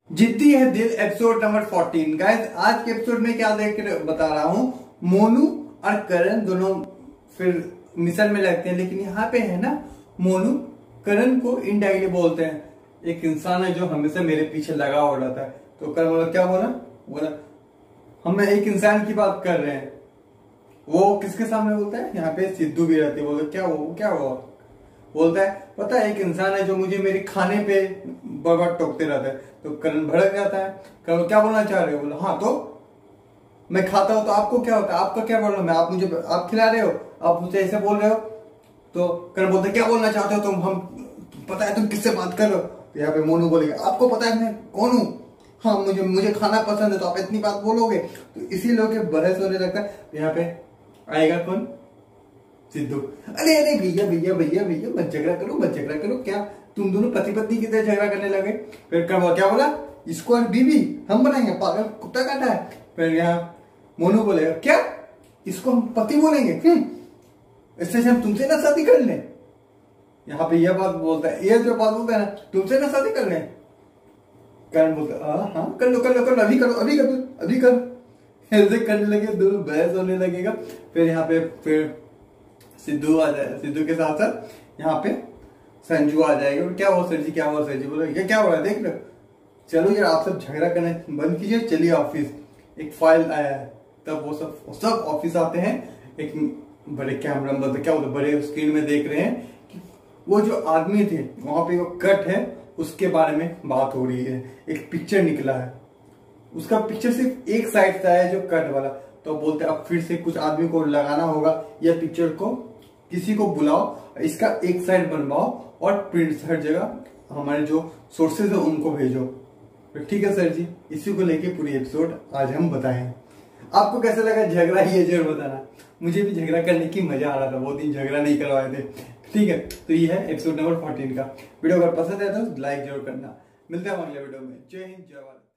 जिद्दी है दिल एपिसोड नंबर 14। गाइस आज के एपिसोड में क्या देख बता रहा हूँ, मोनू और करण दोनों फिर मिशन में लगते हैं। लेकिन यहाँ पे है ना, मोनू करण को इनडायरेक्टली बोलते हैं एक इंसान है जो हमेशा मेरे पीछे लगा हो रहा था। तो करण बोला, क्या बोला हम एक इंसान की बात कर रहे हैं। वो किसके सामने बोलता है, यहाँ पे सिद्धू भी रहती है। बोलते क्या हुआ बोलता है, पता है एक इंसान है जो मुझे मेरे खाने पे बार टोकते रहता है। तो करण भड़क जाता है। करण क्या बोलना चाह रहे हो? बोला हाँ, तो मैं खाता हूं तो आपको क्या होता है, आपका क्या प्रॉब्लम है, आप खिला रहे हो, आप मुझे ऐसे बोल रहे हो। तो करण बोलते क्या बोलना चाहते हो तुम, हम पता है तुम किससे बात कर रहे हो। तो यहाँ पे मोनू बोलेगा, आपको पता है मैं कौन हूँ, हाँ मुझे खाना पसंद है, तो आप इतनी बात बोलोगे। तो इसी लोग बहस होने लगता है। तो यहाँ पे आएगा कौन, सिद्धू। अरे अरे भैया भैया भैया भैया मत झगड़ा करो, क्या तुम दोनों पति पत्नी की तरह झगड़ा करने लगे। फिर क्या बोला, इसको और बीवी हम बनाएंगे, पागल कुत्ता काटा है। फिर यहाँ मोनू बोलेगा, क्या इसको हम पति बोलेंगे, इससे हम तुमसे ना शादी कर लें। यहाँ पे यह बात बोलता है, ये जो बात बोलता है ना, तुमसे ना शादी कर लें। करण बोलता है हाँ कर लो अभी करो। ऐसे करने लगे, दोनों बहस होने लगेगा। फिर यहाँ पे फिर सिद्धू आ जाए, सिद्धू के साथ साथ यहाँ पे संजू आ जाएगा। क्या हुआ सर जी, बोलो ये क्या हो रहा है, देख लो। चलो यार आप सब झगड़ा करने बंद कीजिए, चलिए ऑफिस, एक फाइल आया है। तब वो सब ऑफिस आते हैं। एक बड़े कैमरा में क्या बोलते, बड़े स्क्रीन में देख रहे हैं कि वो जो आदमी थे वहां पे वो कट है, उसके बारे में बात हो रही है। एक पिक्चर निकला है, उसका पिक्चर सिर्फ एक साइड से आया जो कट वाला। तो बोलते अब फिर से कुछ आदमी को लगाना होगा, यह पिक्चर को किसी को बुलाओ, इसका एक साइड बनवाओ और प्रिंट हर जगह हमारे जो सोर्सेज है उनको भेजो। तो ठीक है सर जी, इसी को लेके पूरी एपिसोड आज हम बताएं। आपको कैसा लगा झगड़ा, ये जरूर बताना। मुझे भी झगड़ा करने की मजा आ रहा था, बहुत दिन झगड़ा नहीं करवाए थे। ठीक है, तो ये है एपिसोड नंबर 14 का। वीडियो अगर पसंद है तो लाइक जरूर करना। मिलते हैं अगले वीडियो में। जय हिंद, जय भारत।